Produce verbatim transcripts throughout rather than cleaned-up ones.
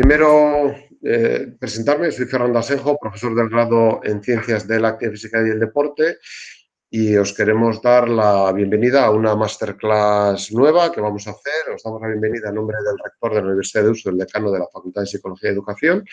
primero, eh, presentarme. Soy Fernando Asenjo, profesor del grado en Ciencias de la Actividad Física y el Deporte, y os queremos dar la bienvenida a una masterclass nueva que vamos a hacer. Os damos la bienvenida en nombre del rector de la Universidad de Deusto, el decano de la Facultad de Psicología y Educación.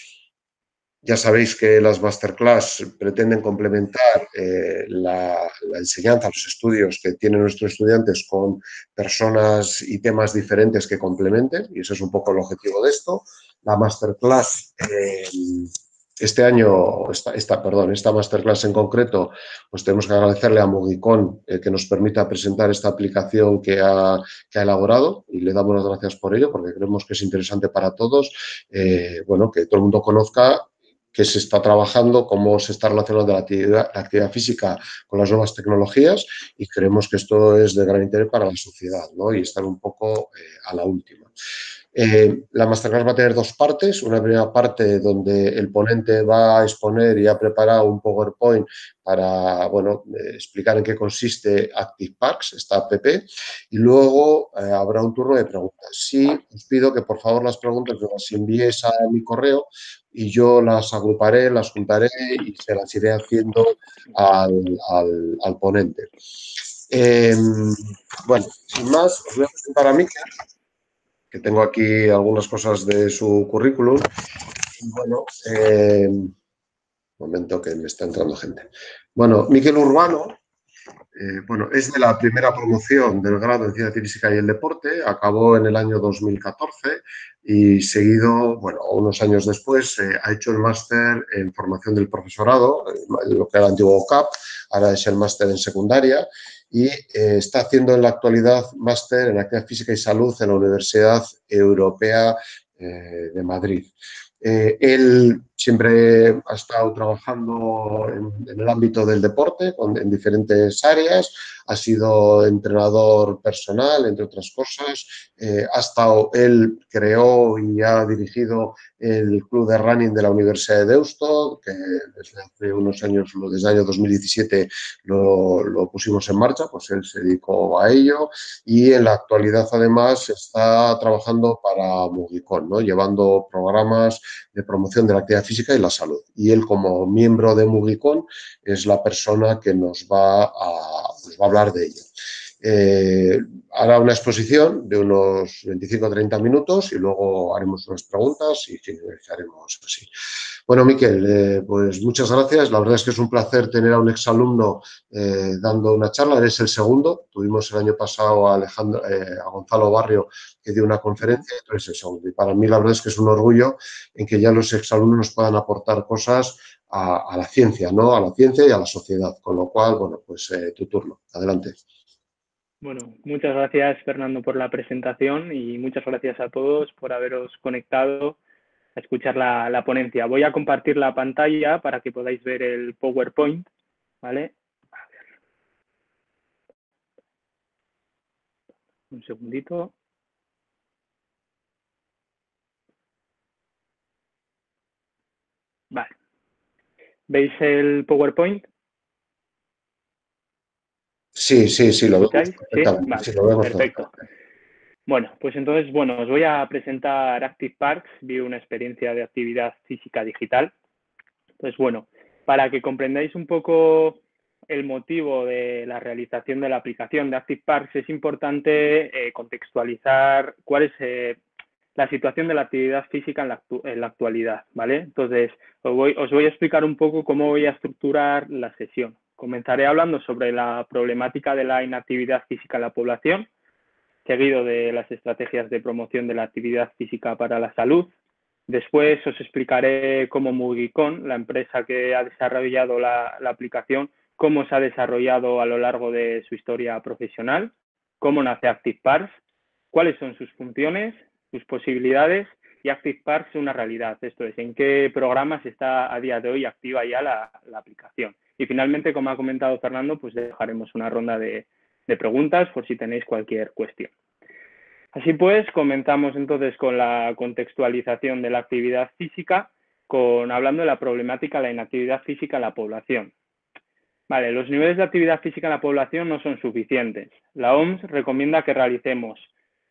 Ya sabéis que las masterclass pretenden complementar eh, la, la enseñanza, los estudios que tienen nuestros estudiantes con personas y temas diferentes que complementen, y ese es un poco el objetivo de esto. La masterclass, eh, este año, esta, esta, perdón, esta masterclass en concreto, pues tenemos que agradecerle a Mugicon eh, que nos permita presentar esta aplicación que ha, que ha elaborado, y le damos las gracias por ello, porque creemos que es interesante para todos, eh, bueno, que todo el mundo conozca que se está trabajando, cómo se está relacionando la actividad, la actividad física con las nuevas tecnologías, y creemos que esto es de gran interés para la sociedad, ¿no? Y estar un poco eh, a la última. Eh, la masterclass va a tener dos partes. Una primera parte donde el ponente va a exponer y ha preparado un PowerPoint para, bueno, eh, explicar en qué consiste ActiveParks, esta app, y luego eh, habrá un turno de preguntas. Sí, os pido que por favor las preguntas las enviéis a mi correo y yo las agruparé, las juntaré y se las iré haciendo al, al, al ponente. Eh, bueno, sin más, os voy a presentar a Mikel, que tengo aquí algunas cosas de su currículum. Y bueno, eh, un momento que me está entrando gente. Bueno, Mikel Urbano, eh, bueno, es de la primera promoción del grado en Ciencia Física y el Deporte, acabó en el año dos mil catorce y seguido, bueno, unos años después, eh, ha hecho el máster en formación del profesorado, lo que era el antiguo C A P, ahora es el máster en secundaria, y eh, está haciendo en la actualidad máster en Actividad Física y Salud en la Universidad Europea eh, de Madrid. Eh, él siempre ha estado trabajando en, en el ámbito del deporte, con, en diferentes áreas, ha sido entrenador personal, entre otras cosas, eh, ha estado, él creó y ha dirigido el club de running de la Universidad de Deusto, que desde hace unos años, desde el año dos mil diecisiete lo, lo pusimos en marcha, pues él se dedicó a ello, y en la actualidad además está trabajando para Mugicon, ¿no? Llevando programas de promoción de la actividad física y la salud. Y él, como miembro de Mugicon, es la persona que nos va a, nos va a hablar de ello. Eh, hará una exposición de unos veinticinco a treinta minutos y luego haremos unas preguntas y finalizaremos así. Bueno, Mikel, eh, pues muchas gracias. La verdad es que es un placer tener a un exalumno eh, dando una charla. Eres el segundo. Tuvimos el año pasado a, Alejandro, eh, a Gonzalo Barrio, que dio una conferencia, y tú eres el segundo. Y para mí la verdad es que es un orgullo en que ya los exalumnos nos puedan aportar cosas a, a la ciencia, ¿no? A la ciencia y a la sociedad. Con lo cual, bueno, pues eh, tu turno. Adelante. Bueno, muchas gracias, Fernando, por la presentación, y muchas gracias a todos por haberos conectado a escuchar la, la ponencia. Voy a compartir la pantalla para que podáis ver el PowerPoint, ¿vale? Un segundito. Vale. ¿Veis el PowerPoint? Sí, sí, sí, lo vemos perfectamente. ¿Sí? Vale, sí, lo vemos perfecto. Bueno, pues entonces, bueno, os voy a presentar ActiveParks, Vivo una experiencia de actividad física digital. Entonces, bueno, para que comprendáis un poco el motivo de la realización de la aplicación de ActiveParks, es importante eh, contextualizar cuál es eh, la situación de la actividad física en la, en la actualidad, ¿vale? Entonces, os voy, os voy a explicar un poco cómo voy a estructurar la sesión. Comenzaré hablando sobre la problemática de la inactividad física en la población, seguido de las estrategias de promoción de la actividad física para la salud. Después os explicaré cómo Mugicon, la empresa que ha desarrollado la, la aplicación, cómo se ha desarrollado a lo largo de su historia profesional, cómo nace ActiveParks, cuáles son sus funciones, sus posibilidades, y ActiveParks una realidad, esto es, en qué programas está a día de hoy activa ya la, la aplicación. Y finalmente, como ha comentado Fernando, pues dejaremos una ronda de, de preguntas por si tenéis cualquier cuestión. Así pues, comenzamos entonces con la contextualización de la actividad física, con, hablando de la problemática de la inactividad física en la población. Vale, los niveles de actividad física en la población no son suficientes. La O M S recomienda que realicemos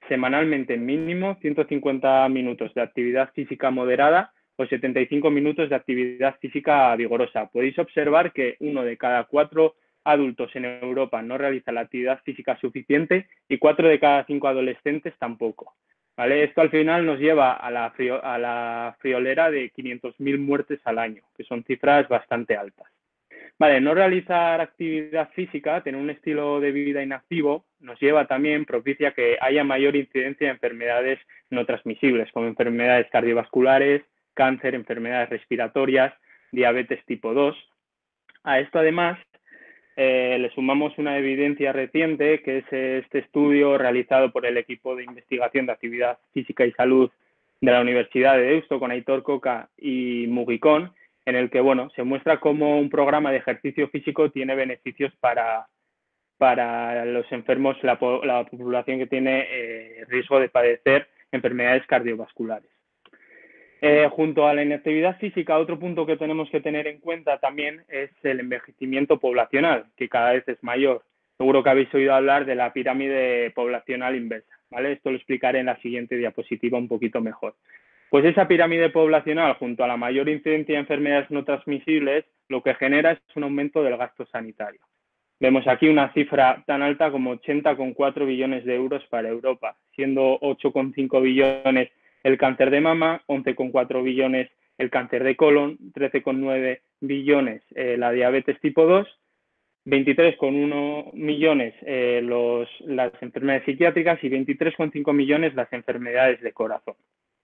semanalmente mínimo ciento cincuenta minutos de actividad física moderada o setenta y cinco minutos de actividad física vigorosa. Podéis observar que uno de cada cuatro adultos en Europa no realiza la actividad física suficiente y cuatro de cada cinco adolescentes tampoco. ¿Vale? Esto al final nos lleva a la, frio, a la friolera de quinientas mil muertes al año, que son cifras bastante altas. Vale, no realizar actividad física, tener un estilo de vida inactivo, nos lleva también, propicia que haya mayor incidencia de enfermedades no transmisibles, como enfermedades cardiovasculares, cáncer, enfermedades respiratorias, diabetes tipo dos. A esto además eh, le sumamos una evidencia reciente, que es este estudio realizado por el equipo de investigación de actividad física y salud de la Universidad de Deusto con Aitor Coca y Mugicón, en el que bueno, se muestra cómo un programa de ejercicio físico tiene beneficios para, para los enfermos, la, la población que tiene eh, riesgo de padecer enfermedades cardiovasculares. Eh, junto a la inactividad física, otro punto que tenemos que tener en cuenta también es el envejecimiento poblacional, que cada vez es mayor. Seguro que habéis oído hablar de la pirámide poblacional inversa, ¿vale? Esto lo explicaré en la siguiente diapositiva un poquito mejor. Pues esa pirámide poblacional, junto a la mayor incidencia de enfermedades no transmisibles, lo que genera es un aumento del gasto sanitario. Vemos aquí una cifra tan alta como ochenta coma cuatro billones de euros para Europa, siendo ocho coma cinco billones el cáncer de mama, once coma cuatro billones el cáncer de colon, trece coma nueve billones eh, la diabetes tipo dos, veintitrés coma uno millones eh, los, las enfermedades psiquiátricas y veintitrés coma cinco millones las enfermedades de corazón.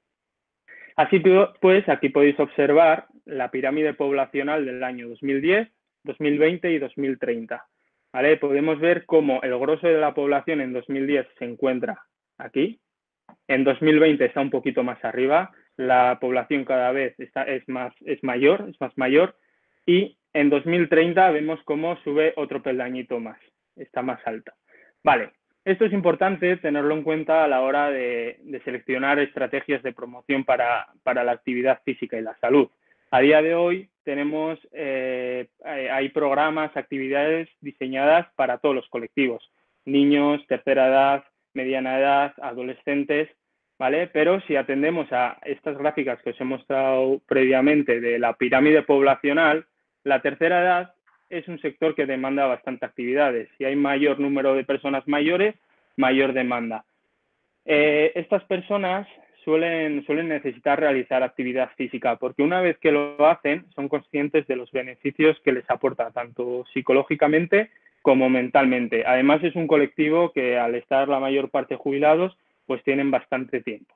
Así pues, aquí podéis observar la pirámide poblacional del año dos mil diez, dos mil veinte y dos mil treinta. ¿Vale? Podemos ver cómo el grosso de la población en dos mil diez se encuentra aquí. En dos mil veinte está un poquito más arriba, la población cada vez está, es, más, es mayor, es más mayor, y en dos mil treinta vemos cómo sube otro peldañito más, está más alta. Vale, esto es importante tenerlo en cuenta a la hora de, de seleccionar estrategias de promoción para, para la actividad física y la salud. A día de hoy tenemos, eh, hay programas, actividades diseñadas para todos los colectivos, niños, tercera edad, mediana edad, adolescentes, ¿vale? Pero si atendemos a estas gráficas que os he mostrado previamente de la pirámide poblacional, la tercera edad es un sector que demanda bastante actividades. Si hay mayor número de personas mayores, mayor demanda. Eh, estas personas suelen, suelen necesitar realizar actividad física porque una vez que lo hacen son conscientes de los beneficios que les aporta tanto psicológicamente como mentalmente. Además es un colectivo que al estar la mayor parte jubilados pues tienen bastante tiempo.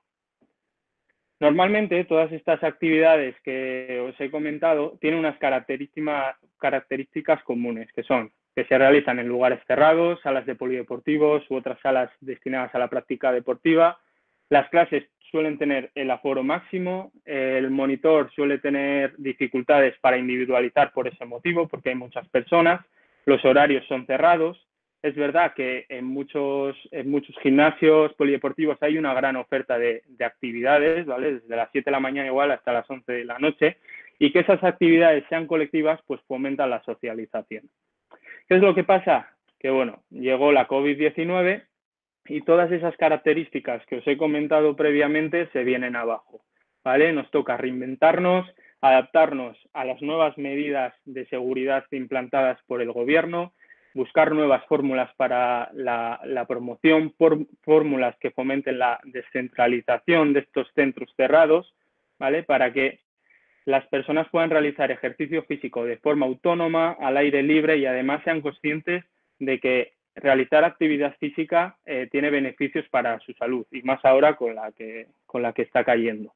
Normalmente todas estas actividades que os he comentado tienen unas características, características comunes, que son que se realizan en lugares cerrados, salas de polideportivos u otras salas destinadas a la práctica deportiva. Las clases suelen tener el aforo máximo, el monitor suele tener dificultades para individualizar por ese motivo, porque hay muchas personas, los horarios son cerrados. Es verdad que en muchos, en muchos gimnasios polideportivos hay una gran oferta de, de actividades, ¿vale? Desde las siete de la mañana igual hasta las once de la noche, y que esas actividades sean colectivas, pues fomentan la socialización. ¿Qué es lo que pasa? Que bueno, llegó la COVID diecinueve y todas esas características que os he comentado previamente se vienen abajo, ¿vale? Nos toca reinventarnos, adaptarnos a las nuevas medidas de seguridad implantadas por el gobierno, buscar nuevas fórmulas para la, la promoción, por, fórmulas que fomenten la descentralización de estos centros cerrados, ¿vale? Para que las personas puedan realizar ejercicio físico de forma autónoma, al aire libre y además sean conscientes de que realizar actividad física eh, tiene beneficios para su salud y más ahora con la que, con la que está cayendo.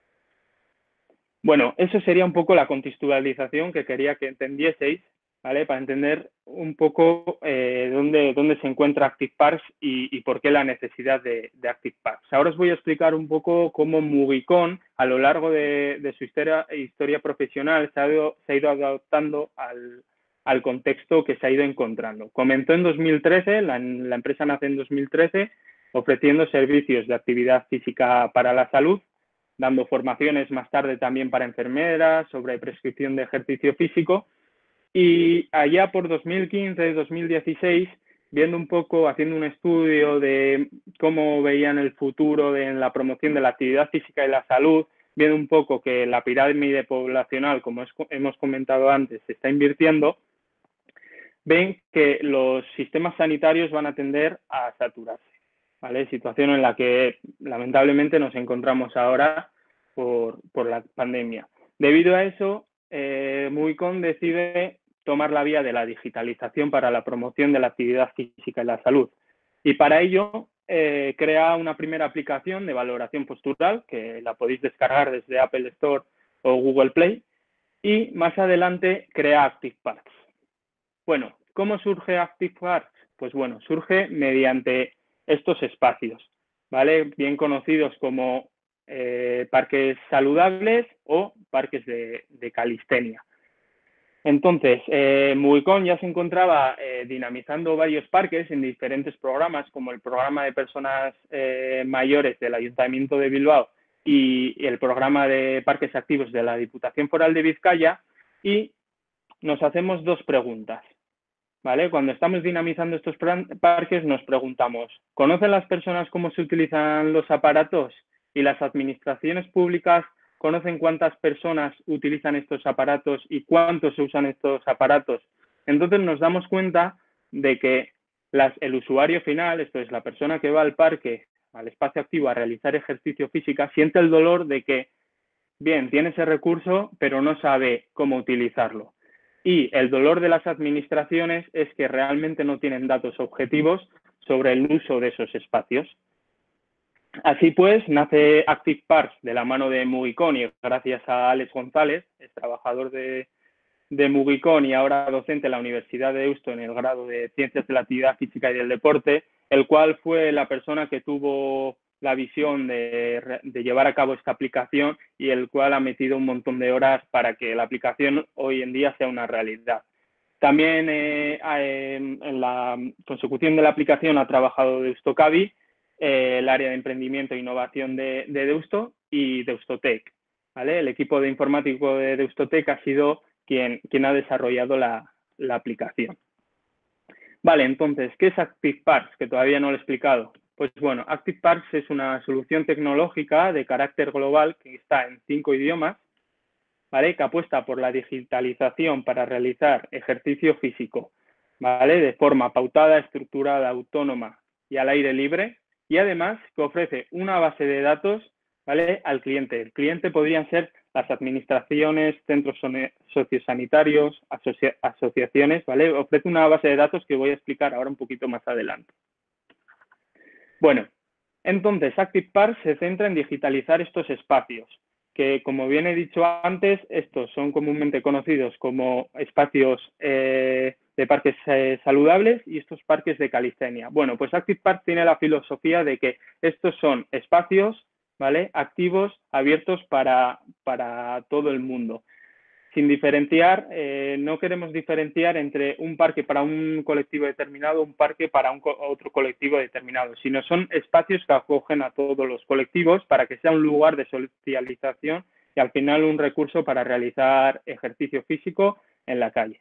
Bueno, eso sería un poco la contextualización que quería que entendieseis, ¿vale? Para entender un poco eh, dónde, dónde se encuentra Active Parks y, y por qué la necesidad de, de Active Parks. Ahora os voy a explicar un poco cómo Mugicón, a lo largo de, de su historia, historia profesional, se ha ido, se ha ido adaptando al, al contexto que se ha ido encontrando. Comenzó en dos mil trece, la, la empresa nace en dos mil trece, ofreciendo servicios de actividad física para la salud, dando formaciones más tarde también para enfermeras sobre prescripción de ejercicio físico. Y allá por dos mil quince, dos mil dieciséis viendo un poco, haciendo un estudio de cómo veían el futuro de, en la promoción de la actividad física y la salud, viendo un poco que la pirámide poblacional, como es, hemos comentado antes, se está invirtiendo, ven que los sistemas sanitarios van a tender a saturarse, ¿vale? Situación en la que lamentablemente nos encontramos ahora por, por la pandemia. Debido a eso, eh, Movicon decide tomar la vía de la digitalización para la promoción de la actividad física y la salud. Y para ello eh, crea una primera aplicación de valoración postural, que la podéis descargar desde Apple Store o Google Play, y más adelante crea ActiveParks. Bueno, ¿cómo surge ActiveParks? Pues bueno, surge mediante estos espacios, ¿vale? Bien conocidos como eh, parques saludables o parques de, de calistenia. Entonces, eh, Movicon ya se encontraba eh, dinamizando varios parques en diferentes programas, como el programa de personas eh, mayores del Ayuntamiento de Bilbao y, y el programa de parques activos de la Diputación Foral de Vizcaya, y nos hacemos dos preguntas, ¿vale? Cuando estamos dinamizando estos parques nos preguntamos, ¿conocen las personas cómo se utilizan los aparatos? ¿Y las administraciones públicas conocen cuántas personas utilizan estos aparatos y cuántos se usan estos aparatos? Entonces nos damos cuenta de que las, el usuario final, esto es la persona que va al parque, al espacio activo a realizar ejercicio físico, siente el dolor de que, bien, tiene ese recurso, pero no sabe cómo utilizarlo. Y el dolor de las administraciones es que realmente no tienen datos objetivos sobre el uso de esos espacios. Así pues, nace ActiveParks de la mano de Movicon y gracias a Alex González, es trabajador de, de Movicon y ahora docente en la Universidad de Deusto en el grado de Ciencias de la Actividad Física y del Deporte, el cual fue la persona que tuvo la visión de, de llevar a cabo esta aplicación y el cual ha metido un montón de horas para que la aplicación hoy en día sea una realidad. También eh, en la consecución de la aplicación ha trabajado Deusto Cavi, eh, el área de emprendimiento e innovación de, de Deusto y Deustotec, ¿vale? El equipo de informático de Deustotec ha sido quien, quien ha desarrollado la, la aplicación. Vale, entonces, ¿qué es ActiveParks? Que todavía no lo he explicado. Pues bueno, ActiveParks es una solución tecnológica de carácter global que está en cinco idiomas, ¿vale? Que apuesta por la digitalización para realizar ejercicio físico, ¿vale? De forma pautada, estructurada, autónoma y al aire libre, y además que ofrece una base de datos, ¿vale? Al cliente. El cliente podrían ser las administraciones, centros sociosanitarios, asocia asociaciones, ¿vale? Ofrece una base de datos que voy a explicar ahora un poquito más adelante. Bueno, entonces ActiveParks se centra en digitalizar estos espacios, que como bien he dicho antes, estos son comúnmente conocidos como espacios eh, de parques eh, saludables y estos parques de calistenia. Bueno, pues ActiveParks tiene la filosofía de que estos son espacios, ¿vale?, activos, abiertos para, para todo el mundo. Sin diferenciar, eh, no queremos diferenciar entre un parque para un colectivo determinado, un parque para un co otro colectivo determinado, sino son espacios que acogen a todos los colectivos para que sea un lugar de socialización y al final un recurso para realizar ejercicio físico en la calle.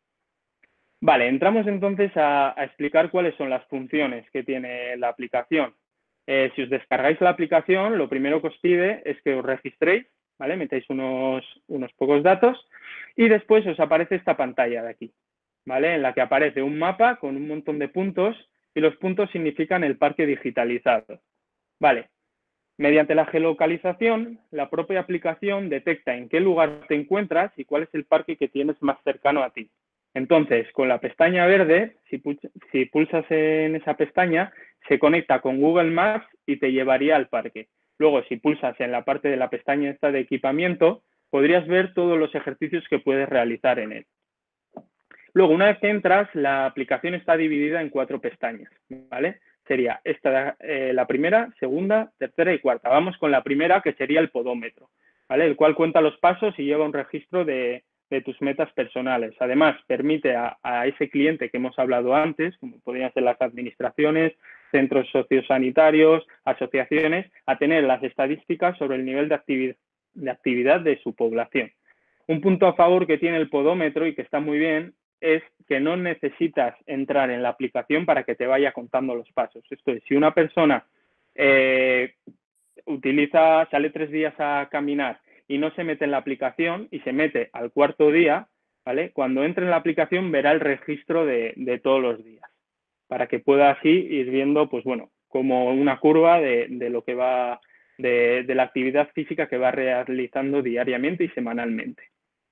Vale, entramos entonces a, a explicar cuáles son las funciones que tiene la aplicación. Eh, si os descargáis la aplicación, lo primero que os pide es que os registréis, ¿vale? Metéis unos, unos pocos datos y después os aparece esta pantalla de aquí, ¿vale? En la que aparece un mapa con un montón de puntos y los puntos significan el parque digitalizado. Vale, mediante la geolocalización, la propia aplicación detecta en qué lugar te encuentras y cuál es el parque que tienes más cercano a ti. Entonces, con la pestaña verde, si, si pulsas en esa pestaña, se conecta con Google Maps y te llevaría al parque. Luego, si pulsas en la parte de la pestaña esta de equipamiento, podrías ver todos los ejercicios que puedes realizar en él. Luego, una vez que entras, la aplicación está dividida en cuatro pestañas, ¿vale? Sería esta, eh, la primera, segunda, tercera y cuarta. Vamos con la primera, que sería el podómetro, ¿vale? El cual cuenta los pasos y lleva un registro de, de tus metas personales. Además, permite a, a ese cliente que hemos hablado antes, como podrían ser las administraciones, centros sociosanitarios, asociaciones, a tener las estadísticas sobre el nivel de, actividad, de actividad de su población. Un punto a favor que tiene el podómetro y que está muy bien es que no necesitas entrar en la aplicación para que te vaya contando los pasos. Esto es, si una persona eh, utiliza, sale tres días a caminar y no se mete en la aplicación y se mete al cuarto día, ¿vale? Cuando entre en la aplicación verá el registro de, de todos los días, para que pueda así ir viendo, pues bueno, como una curva de, de lo que va, de, de la actividad física que va realizando diariamente y semanalmente.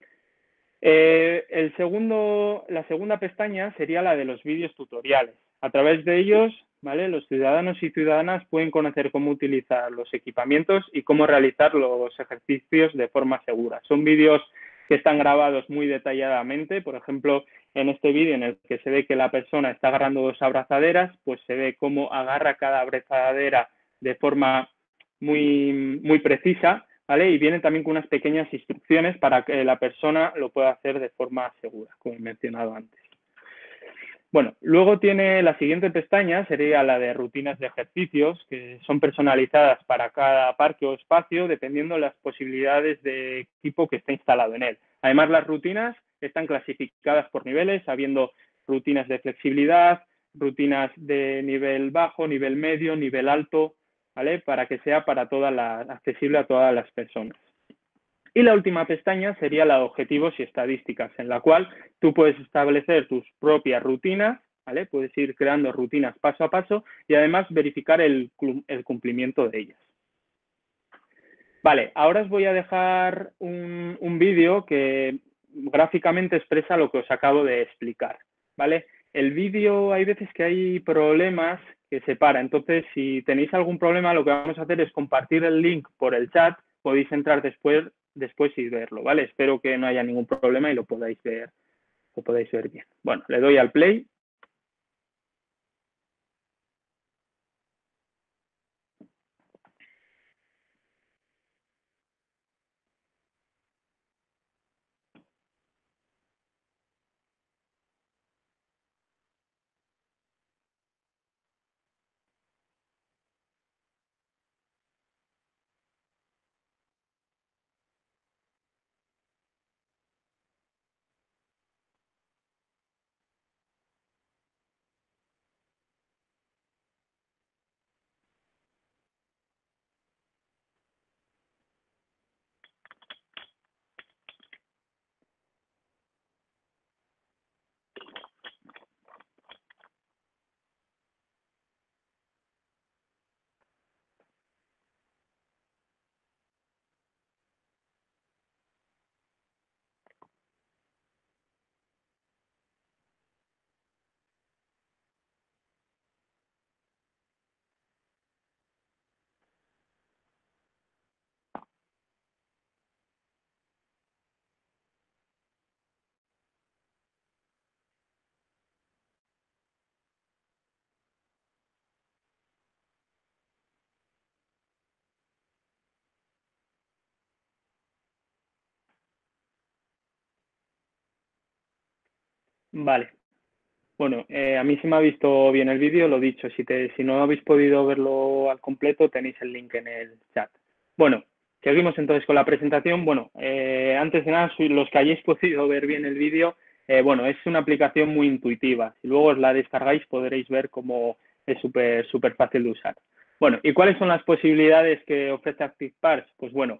Eh, el segundo, la segunda pestaña sería la de los vídeos tutoriales. A través de ellos, ¿vale? Los ciudadanos y ciudadanas pueden conocer cómo utilizar los equipamientos y cómo realizar los ejercicios de forma segura. Son vídeos que están grabados muy detalladamente. Por ejemplo, en este vídeo en el que se ve que la persona está agarrando dos abrazaderas, pues se ve cómo agarra cada abrazadera de forma muy, muy precisa, ¿vale? Y vienen también con unas pequeñas instrucciones para que la persona lo pueda hacer de forma segura, como he mencionado antes. Bueno, luego tiene la siguiente pestaña, sería la de rutinas de ejercicios, que son personalizadas para cada parque o espacio, dependiendo de las posibilidades de equipo que esté instalado en él. Además, las rutinas están clasificadas por niveles, habiendo rutinas de flexibilidad, rutinas de nivel bajo, nivel medio, nivel alto, ¿vale? Para que sea para todas las, accesible a todas las personas. Y la última pestaña sería la de objetivos y estadísticas, en la cual tú puedes establecer tus propias rutinas, ¿vale? Puedes ir creando rutinas paso a paso y además verificar el, el cumplimiento de ellas. Vale, ahora os voy a dejar un, un vídeo que gráficamente expresa lo que os acabo de explicar, ¿vale? El vídeo, hay veces que hay problemas que se para, entonces si tenéis algún problema lo que vamos a hacer es compartir el link por el chat, podéis entrar después, después y verlo, ¿vale? Espero que no haya ningún problema y lo podáis ver, lo podáis ver bien. Bueno, le doy al play. Vale. Bueno, eh, a mí se me ha visto bien el vídeo, lo dicho, si, te, si no habéis podido verlo al completo tenéis el link en el chat. Bueno, seguimos entonces con la presentación. Bueno, eh, antes de nada, los que hayáis podido ver bien el vídeo, eh, bueno, es una aplicación muy intuitiva. Si luego os la descargáis podréis ver cómo es súper súper fácil de usar. Bueno, ¿y cuáles son las posibilidades que ofrece ActiveParks? Pues bueno,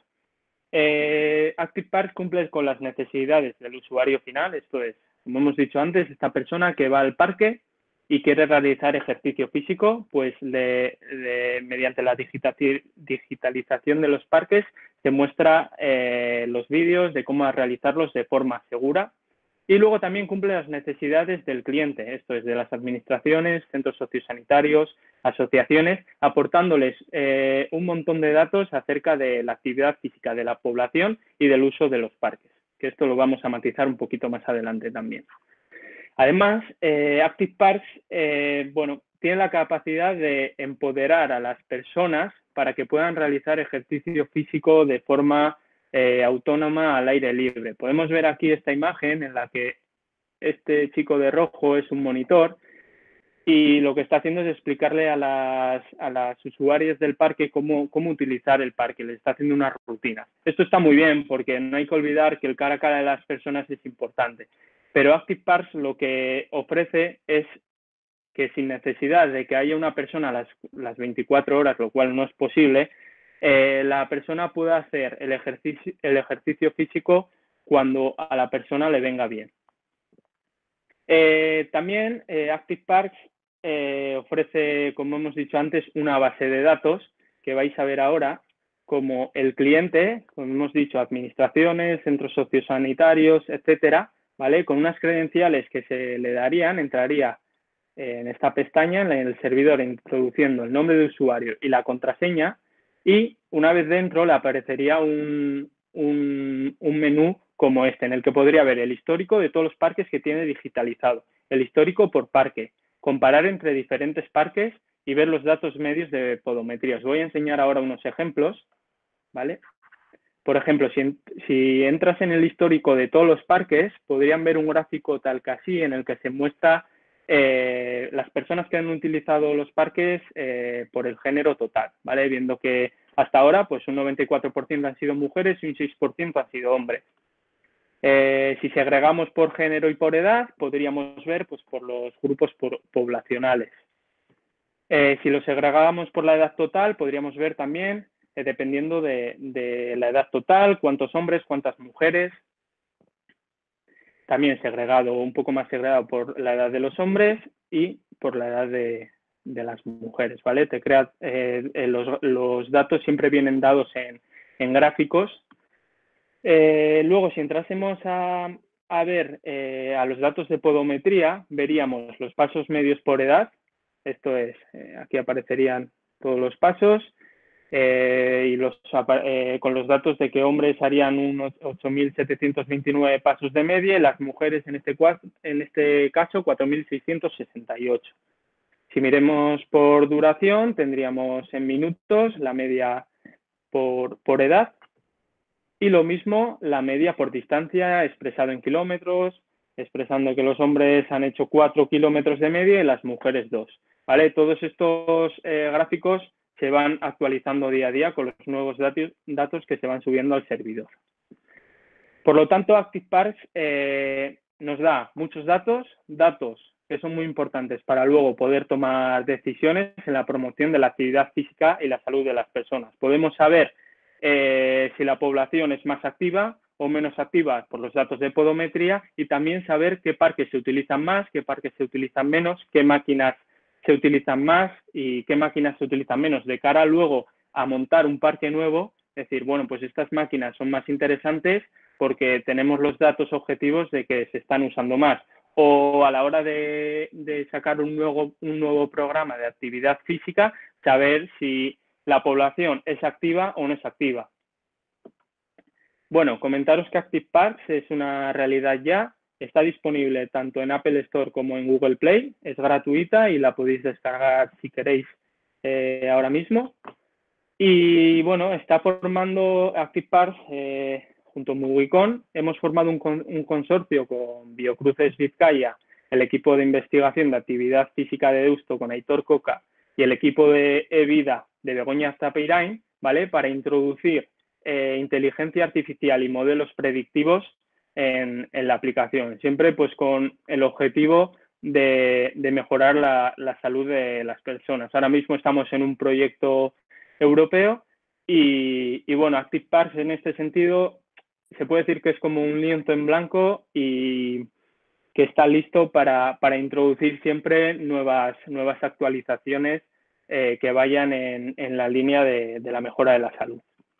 eh, ActiveParks cumple con las necesidades del usuario final, esto es, como hemos dicho antes, esta persona que va al parque y quiere realizar ejercicio físico, pues de, de, mediante la digitalización de los parques se muestra eh, los vídeos de cómo realizarlos de forma segura. Y luego también cumple las necesidades del cliente, esto es, de las administraciones, centros sociosanitarios, asociaciones, aportándoles eh, un montón de datos acerca de la actividad física de la población y del uso de los parques, que esto lo vamos a matizar un poquito más adelante también. Además, eh, ActiveParks, eh, bueno, tiene la capacidad de empoderar a las personas para que puedan realizar ejercicio físico de forma eh, autónoma al aire libre. Podemos ver aquí esta imagen en la que este chico de rojo es un monitor y lo que está haciendo es explicarle a las, a las usuarias del parque cómo, cómo utilizar el parque, les está haciendo una rutina. Esto está muy bien porque no hay que olvidar que el cara a cara de las personas es importante, pero ActiveParks lo que ofrece es que sin necesidad de que haya una persona a las, las veinticuatro horas, lo cual no es posible, eh, la persona pueda hacer el ejercicio, el ejercicio físico cuando a la persona le venga bien. Eh, también eh, ActiveParks eh, ofrece, como hemos dicho antes, una base de datos que vais a ver ahora, como el cliente, como hemos dicho, administraciones, centros sociosanitarios, etcétera, ¿vale? Con unas credenciales que se le darían, entraría en esta pestaña, en el servidor, introduciendo el nombre de usuario y la contraseña, y una vez dentro le aparecería un, un, un menú como este, en el que podría ver el histórico de todos los parques que tiene digitalizado, el histórico por parque, comparar entre diferentes parques y ver los datos medios de podometría. Os voy a enseñar ahora unos ejemplos, ¿vale? Por ejemplo, si, si entras en el histórico de todos los parques, podrían ver un gráfico tal que así en el que se muestra eh, las personas que han utilizado los parques eh, por el género total, ¿vale? Viendo que hasta ahora pues un noventa y cuatro por ciento han sido mujeres y un seis por ciento han sido hombres. Eh, si segregamos por género y por edad, podríamos ver pues, por los grupos por, poblacionales. Eh, si lo segregamos por la edad total, podríamos ver también, eh, dependiendo de, de la edad total, cuántos hombres, cuántas mujeres. También segregado, un poco más segregado por la edad de los hombres y por la edad de, de las mujeres, ¿vale? Te crea, eh, los, los datos siempre vienen dados en, en gráficos. Eh, luego, si entrásemos a, a ver eh, a los datos de podometría, veríamos los pasos medios por edad. Esto es, eh, aquí aparecerían todos los pasos eh, y los, eh, con los datos de que hombres harían unos ocho mil setecientos veintinueve pasos de media y las mujeres en este, en este caso cuatro mil seiscientos sesenta y ocho. Si miremos por duración, tendríamos en minutos la media por, por edad y lo mismo la media por distancia expresado en kilómetros, expresando que los hombres han hecho cuatro kilómetros de media y las mujeres dos. ¿Vale? Todos estos eh, gráficos se van actualizando día a día con los nuevos datos, datos que se van subiendo al servidor. Por lo tanto, ActiveParks eh, nos da muchos datos, datos que son muy importantes para luego poder tomar decisiones en la promoción de la actividad física y la salud de las personas. Podemos saber eh, si la población es más activa o menos activa por los datos de podometría y también saber qué parques se utilizan más, qué parques se utilizan menos, qué máquinas se utilizan más y qué máquinas se utilizan menos, de cara luego a montar un parque nuevo, decir, bueno, pues estas máquinas son más interesantes porque tenemos los datos objetivos de que se están usando más. O a la hora de, de sacar un nuevo, un nuevo programa de actividad física, saber si la población es activa o no es activa. Bueno, comentaros que ActiveParks es una realidad ya, está disponible tanto en Apple Store como en Google Play, es gratuita y la podéis descargar si queréis eh, ahora mismo. Y bueno, está formando ActiveParks eh, junto a Mugicon. Hemos formado un, con, un consorcio con Biocruces Vizcaya, el equipo de investigación de actividad física de Deusto con Aitor Coca y el equipo de eVida de Begoña Zapeirain, ¿vale? Para introducir eh, inteligencia artificial y modelos predictivos en, en la aplicación, siempre pues con el objetivo de, de mejorar la, la salud de las personas. Ahora mismo estamos en un proyecto europeo y, y bueno, ActiveParks en este sentido se puede decir que es como un lienzo en blanco y que está listo para, para introducir siempre nuevas, nuevas actualizaciones eh, que vayan en, en la línea de, de la mejora de la salud.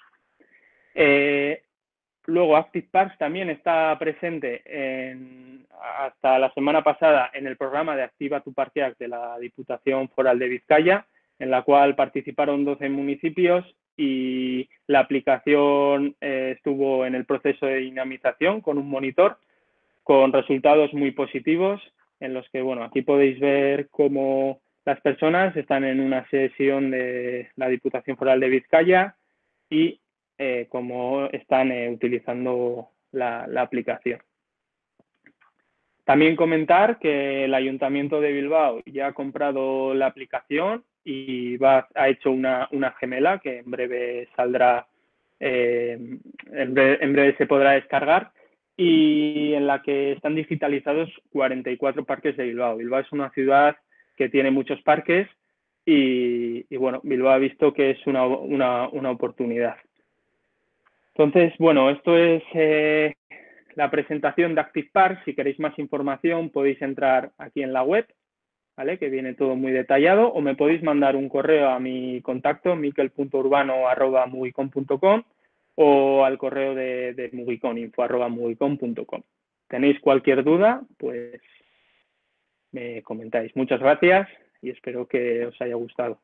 Eh, luego, ActiveParks también está presente en, hasta la semana pasada en el programa de Activa tu Parqueac de la Diputación Foral de Vizcaya, en la cual participaron doce municipios y la aplicación eh, estuvo en el proceso de dinamización con un monitor con resultados muy positivos en los que, bueno, aquí podéis ver cómo las personas están en una sesión de la Diputación Foral de Vizcaya y eh, cómo están eh, utilizando la, la aplicación. También comentar que el Ayuntamiento de Bilbao ya ha comprado la aplicación y va, ha hecho una, una gemela que en breve saldrá, eh, en, breve, en breve se podrá descargar, y en la que están digitalizados cuarenta y cuatro parques de Bilbao. Bilbao es una ciudad que tiene muchos parques y, y bueno, Bilbao ha visto que es una, una, una oportunidad. Entonces, bueno, esto es eh, la presentación de ActiveParks. Si queréis más información podéis entrar aquí en la web, ¿vale? Que viene todo muy detallado, o me podéis mandar un correo a mi contacto, miquel punto urbano arroba mugicom punto com, o al correo de, de Mugicom, info arroba mugicom punto com. ¿Tenéis cualquier duda? Pues me comentáis. Muchas gracias y espero que os haya gustado.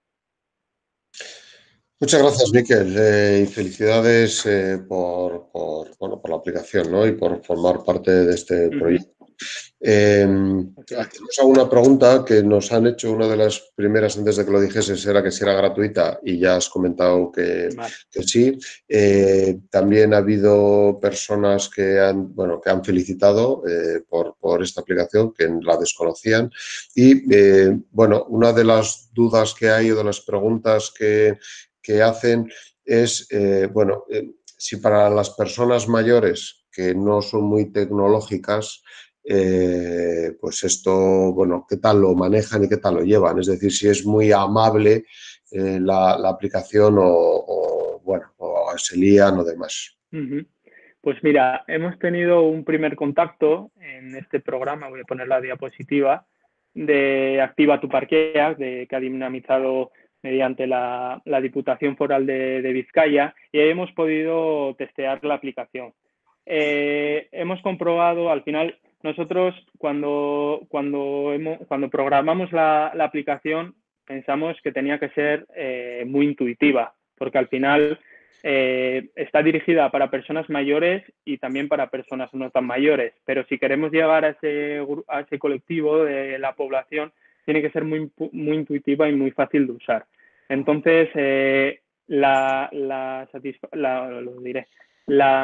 Muchas gracias, Miquel, eh, y felicidades eh, por, por, bueno, por la aplicación, ¿no? Y por formar parte de este proyecto. Uh-huh. Eh, tenemos alguna pregunta que nos han hecho. Una de las primeras, antes de que lo dijeses, era que si era gratuita y ya has comentado que, vale. que sí. Eh, también ha habido personas que han, bueno, que han felicitado eh, por, por esta aplicación, que la desconocían. Y, eh, bueno, una de las dudas que hay o de las preguntas que, que hacen es, eh, bueno, eh, si para las personas mayores que no son muy tecnológicas, Eh, pues esto, bueno, qué tal lo manejan y qué tal lo llevan. Es decir, si es muy amable eh, la, la aplicación o, o, bueno, o se lían o demás. Uh-huh. Pues mira, hemos tenido un primer contacto en este programa, voy a poner la diapositiva, de Activa tu Parqueas, de, que ha dinamizado mediante la, la Diputación Foral de, de Vizcaya, y ahí hemos podido testear la aplicación. Eh, hemos comprobado, al final, nosotros cuando, cuando, hemos, cuando programamos la, la aplicación pensamos que tenía que ser eh, muy intuitiva, porque al final eh, está dirigida para personas mayores y también para personas no tan mayores, pero si queremos llegar a ese, a ese colectivo de la población, tiene que ser muy, muy intuitiva y muy fácil de usar. Entonces, eh, la, la, la, lo diré, la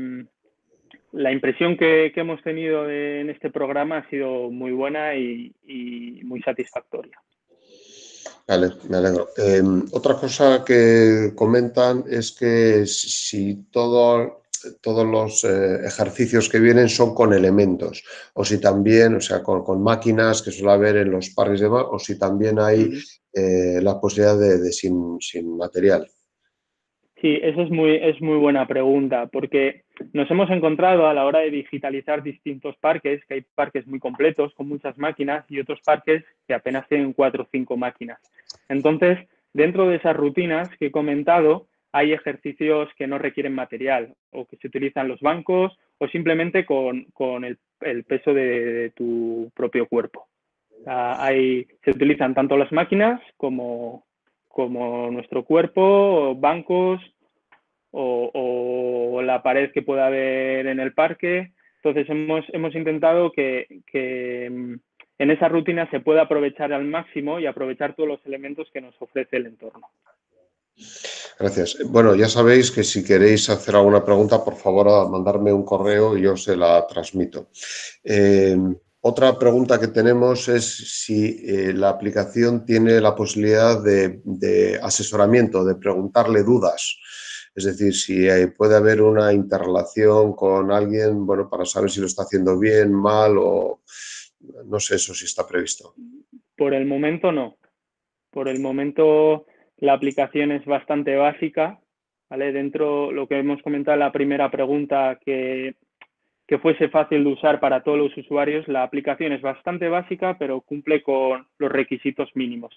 La impresión que, que hemos tenido de, en este programa ha sido muy buena y, y muy satisfactoria. Vale, me alegro. Eh, otra cosa que comentan es que si todo, todos los eh, ejercicios que vienen son con elementos, o si también, o sea, con, con máquinas que suele haber en los parques de mar, o si también hay uh-huh. eh, la posibilidad de, de sin, sin material. Sí, esa es muy, es muy buena pregunta, porque nos hemos encontrado a la hora de digitalizar distintos parques, que hay parques muy completos con muchas máquinas y otros parques que apenas tienen cuatro o cinco máquinas. Entonces, dentro de esas rutinas que he comentado, hay ejercicios que no requieren material o que se utilizan los bancos o simplemente con, con el, el peso de, de tu propio cuerpo. O sea, hay, se utilizan tanto las máquinas como... como nuestro cuerpo, bancos o, o la pared que pueda haber en el parque. Entonces hemos, hemos intentado que, que en esa rutina se pueda aprovechar al máximo y aprovechar todos los elementos que nos ofrece el entorno. Gracias. Bueno, ya sabéis que si queréis hacer alguna pregunta, por favor, mandarme un correo y yo se la transmito. Eh, Otra pregunta que tenemos es si eh, la aplicación tiene la posibilidad de, de asesoramiento, de preguntarle dudas. Es decir, si eh, puede haber una interrelación con alguien, bueno, para saber si lo está haciendo bien, mal o no sé eso si está previsto. Por el momento no. Por el momento la aplicación es bastante básica, ¿vale? Dentro lo que hemos comentado en la primera pregunta, que que fuese fácil de usar para todos los usuarios, la aplicación es bastante básica, pero cumple con los requisitos mínimos.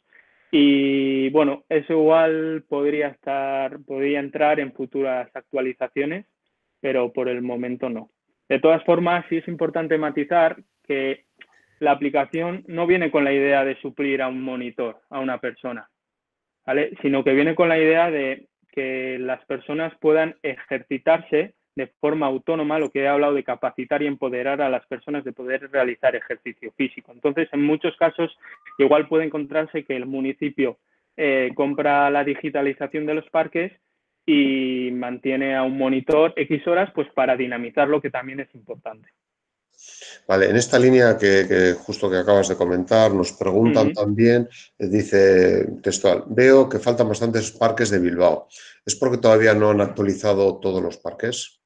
Y bueno, eso igual podría estar, podría entrar en futuras actualizaciones, pero por el momento no. De todas formas, sí es importante matizar que la aplicación no viene con la idea de suplir a un monitor, a una persona, ¿vale? Sino que viene con la idea de que las personas puedan ejercitarse de forma autónoma, lo que he hablado de capacitar y empoderar a las personas de poder realizar ejercicio físico. Entonces, en muchos casos, igual puede encontrarse que el municipio eh, compra la digitalización de los parques y mantiene a un monitor X horas pues para dinamizarlo, que también es importante. Vale, en esta línea que, que justo que acabas de comentar, nos preguntan Ujú. también, eh, dice textual, veo que faltan bastantes parques de Bilbao. ¿Es porque todavía no han actualizado todos los parques?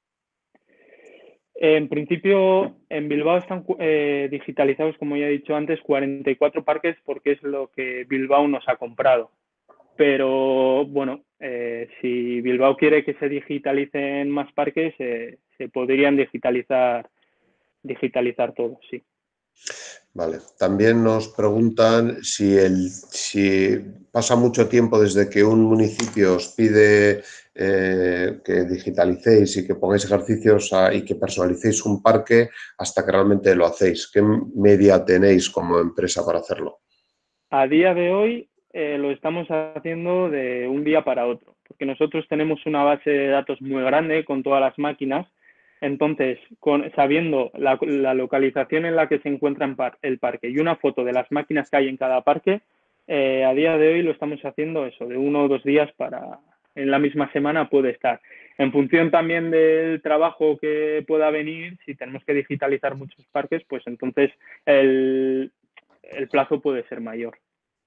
En principio, en Bilbao están eh, digitalizados, como ya he dicho antes, cuarenta y cuatro parques porque es lo que Bilbao nos ha comprado. Pero bueno, eh, si Bilbao quiere que se digitalicen más parques, eh, se podrían digitalizar, digitalizar todos, sí. Vale. También nos preguntan si, el, si pasa mucho tiempo desde que un municipio os pide eh, que digitalicéis y que pongáis ejercicios a, y que personalicéis un parque hasta que realmente lo hacéis. ¿Qué media tenéis como empresa para hacerlo? A día de hoy eh, lo estamos haciendo de un día para otro, porque nosotros tenemos una base de datos muy grande con todas las máquinas. Entonces, con, sabiendo la, la, localización en la que se encuentra en par, el parque y una foto de las máquinas que hay en cada parque, eh, a día de hoy lo estamos haciendo eso, de uno o dos días para, en la misma semana puede estar. En función también del trabajo que pueda venir, si tenemos que digitalizar muchos parques, pues entonces el, el plazo puede ser mayor.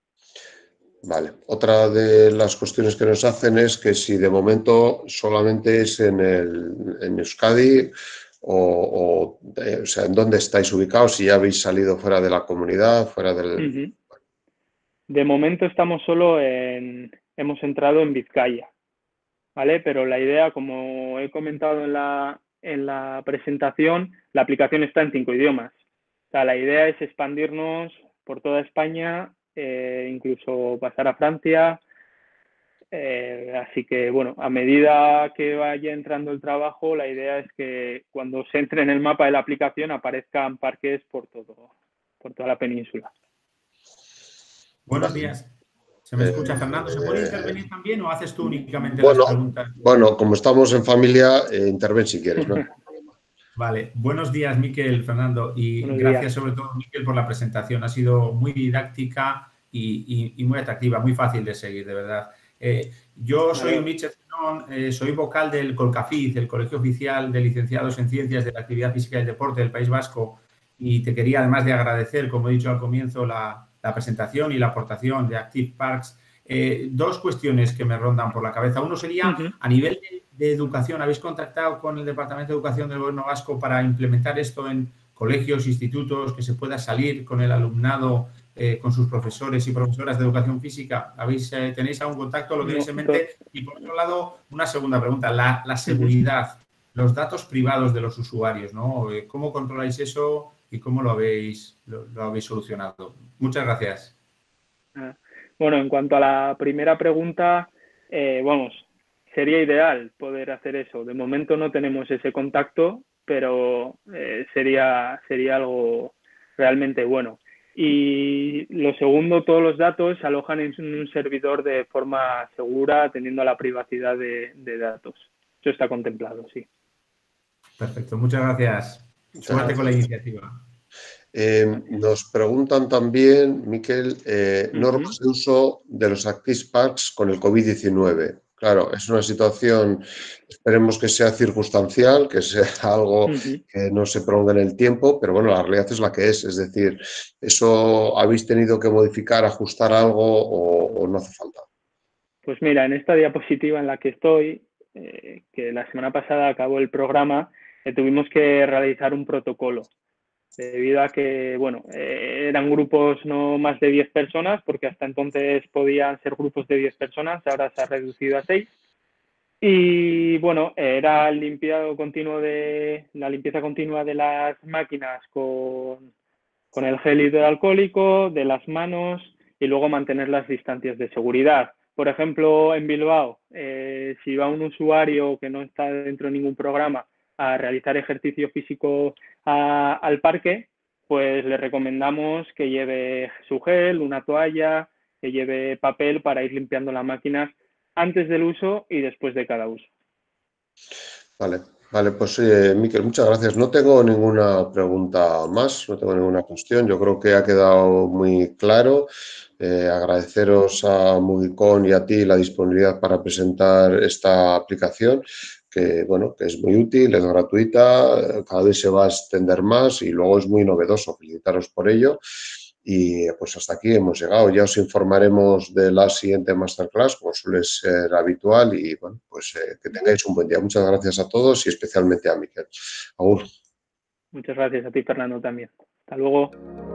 Vale. Otra de las cuestiones que nos hacen es que si de momento solamente es en, el, en Euskadi o, o, eh, o sea, en dónde estáis ubicados, si ya habéis salido fuera de la comunidad, fuera del... Uh-huh. De momento estamos solo en, hemos entrado en Vizcaya, ¿vale? Pero la idea, como he comentado en la, en la presentación, la aplicación está en cinco idiomas. O sea, la idea es expandirnos por toda España, eh, incluso pasar a Francia. Eh, así que, bueno, a medida que vaya entrando el trabajo, la idea es que cuando se entre en el mapa de la aplicación aparezcan parques por, todo, por toda la península. Buenos días. ¿Se me escucha, Fernando? ¿Se puede intervenir también o haces tú únicamente Bueno, las preguntas? bueno, como estamos en familia, eh, interven si quieres, ¿no? Vale. Buenos días, Miquel, Fernando. Y Buenos gracias días. sobre todo, Miquel, por la presentación. Ha sido muy didáctica y, y, y muy atractiva, muy fácil de seguir, de verdad. Eh, yo soy Vale. un Miquel Zenón, eh, soy vocal del Colcafiz, el Colegio Oficial de Licenciados en Ciencias de la Actividad Física y el Deporte del País Vasco, y te quería, además de agradecer, como he dicho al comienzo, la, la presentación y la aportación de Active Parks. Eh, dos cuestiones que me rondan por la cabeza. Uno sería, uh-huh. a nivel de, de educación, ¿habéis contactado con el Departamento de Educación del Gobierno Vasco para implementar esto en colegios, institutos, que se pueda salir con el alumnado, eh, con sus profesores y profesoras de educación física? ¿Habéis, eh, ¿Tenéis algún contacto? ¿Lo tenéis en mente? Y por otro lado, una segunda pregunta, la, la seguridad, uh-huh. los datos privados de los usuarios, ¿no? ¿Cómo controláis eso y cómo lo habéis, lo, lo habéis solucionado? Muchas gracias. Bueno, en cuanto a la primera pregunta, eh, vamos, sería ideal poder hacer eso. De momento no tenemos ese contacto, pero eh, sería, sería algo realmente bueno. Y lo segundo, todos los datos se alojan en un servidor de forma segura, atendiendo a la privacidad de, de datos. Eso está contemplado, sí. Perfecto, muchas gracias. Suerte gracias. Con la iniciativa. Eh, nos preguntan también, Miquel, eh, uh-huh. normas de uso de los Active Parks con el COVID diecinueve. Claro, es una situación, esperemos que sea circunstancial, que sea algo uh-huh. que no se prolongue en el tiempo, pero bueno, la realidad es la que es. Es decir, ¿eso habéis tenido que modificar, ajustar algo o, o no hace falta? Pues mira, en esta diapositiva en la que estoy, eh, que la semana pasada acabó el programa, eh, tuvimos que realizar un protocolo. Debido a que, bueno, eh, eran grupos no más de diez personas, porque hasta entonces podían ser grupos de diez personas, ahora se ha reducido a seis. Y bueno, era el limpiado continuo de, la limpieza continua de las máquinas con, con el gel hidroalcohólico, de las manos y luego mantener las distancias de seguridad. Por ejemplo, en Bilbao, eh, si va un usuario que no está dentro de ningún programa a realizar ejercicio físico a, al parque, pues le recomendamos que lleve su gel, una toalla, que lleve papel para ir limpiando las máquinas antes del uso y después de cada uso. Vale, vale, pues eh, Miquel, muchas gracias. No tengo ninguna pregunta más, no tengo ninguna cuestión. Yo creo que ha quedado muy claro. Eh, agradeceros a Mugicon y a ti la disponibilidad para presentar esta aplicación, que, bueno, que es muy útil, es gratuita, cada vez se va a extender más y luego es muy novedoso. Felicitaros por ello. Y pues hasta aquí hemos llegado. Ya os informaremos de la siguiente masterclass, como suele ser habitual. Y bueno, pues eh, que tengáis un buen día. Muchas gracias a todos y especialmente a Miquel. Agur. Muchas gracias a ti, Fernando, también. Hasta luego.